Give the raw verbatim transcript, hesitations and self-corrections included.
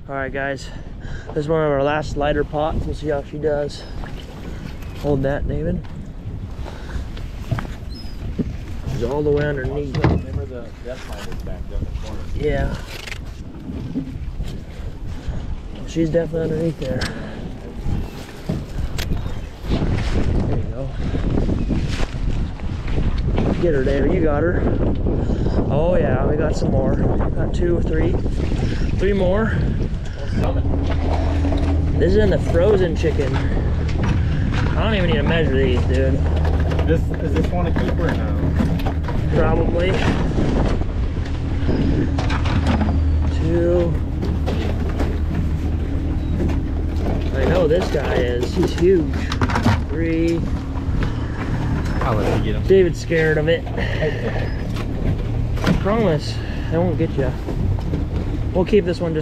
All right, guys. This is one of our last lighter pots. We'll see how she does. Hold that, David. She's all the way underneath. Remember the death lighters back there in the corner? Yeah. She's definitely underneath there. There you go. Get her, David. You got her. Oh yeah, we got some more. Got two or three. Three more. This is in the frozen chicken. I don't even need to measure these, dude. This is this one a keeper or no? Probably. Two. I know this guy is. He's huge. Three. I'll let you get him. David's scared of it. I promise, I won't get you. We'll keep this one just